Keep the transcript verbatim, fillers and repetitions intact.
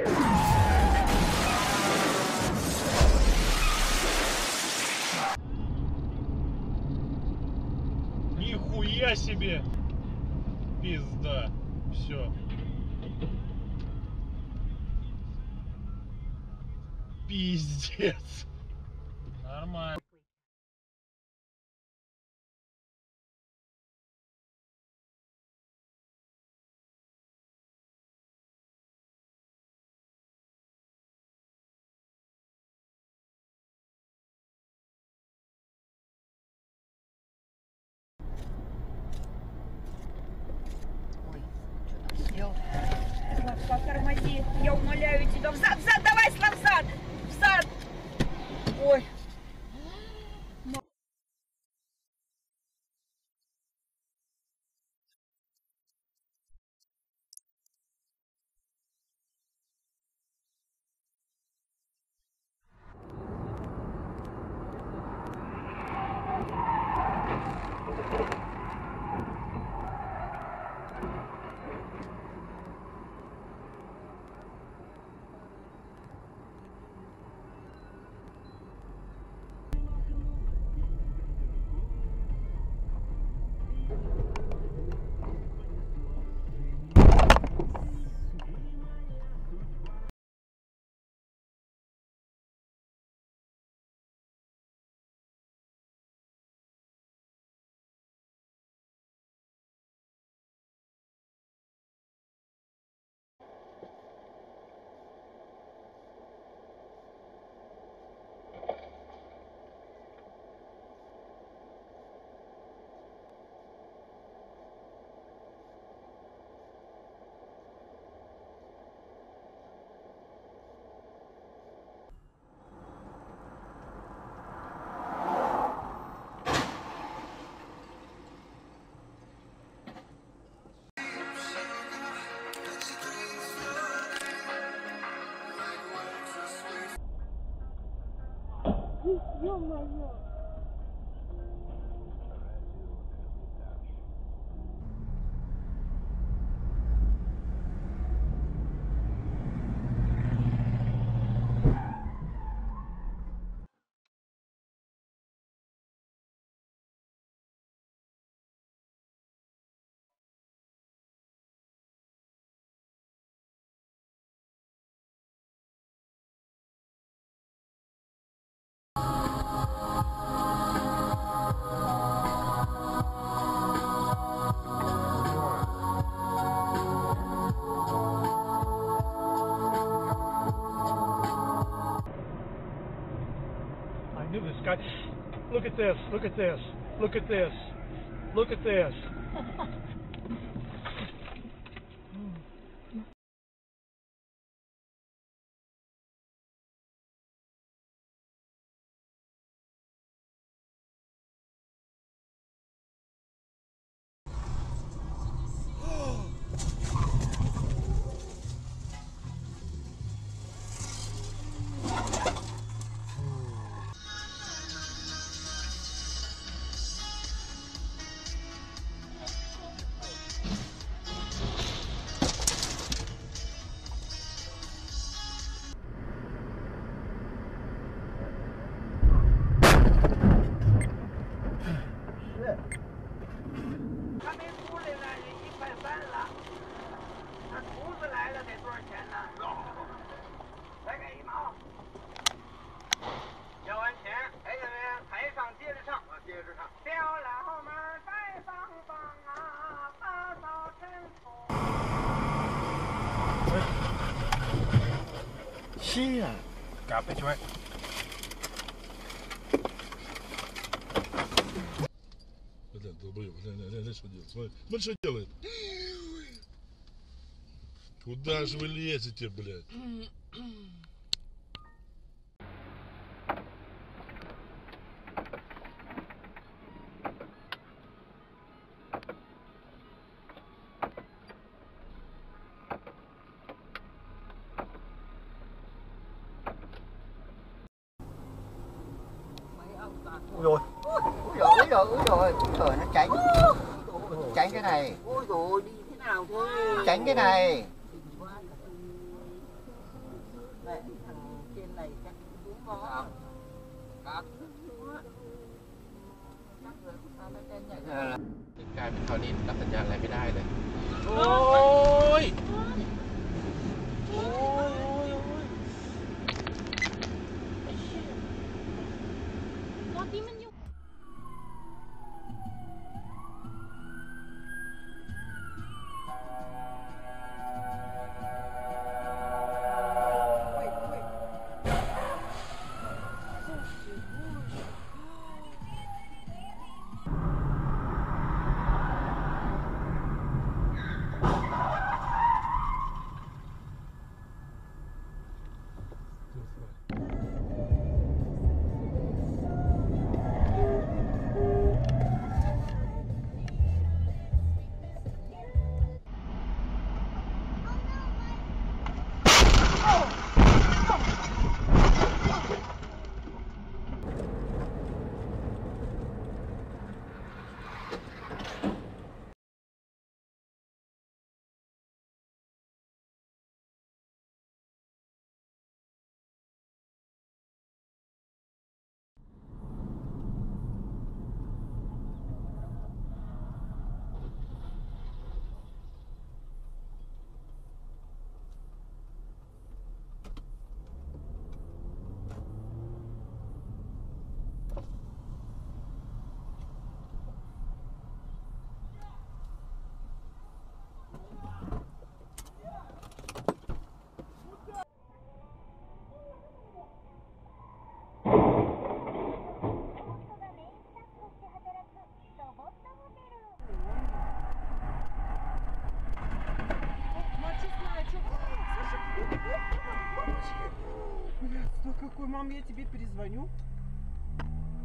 Нихуя себе! Пизда. Все. Пиздец. Нормально. Потормози, я умоляю тебя. Взад, взад, давай, Слав, взад! Взад! Ой. Ё-моё! This guy, look at this, look at this, look at this, look at this. Shit. กลับไปช่วย Вот что делает? Куда же вы лезете, блядь? Rồi. Úi rồi, úi rồi, úi rồi, úi rồi, nó tránh. Tránh cái này. Ôi rồi đi thế nào thôi. Tránh cái này. Không. Cắt. Cắt rồi, sao nó trên vậy? Là กลายเป็นคราวนี้รับสัญญาณอะไรไม่ได้เลย โอ้ย โอ้ย โอ้ย โอ้ย ไอ้เหี้ยรถนี้มันอยู่ Блядь, ну какой, мам, я тебе перезвоню.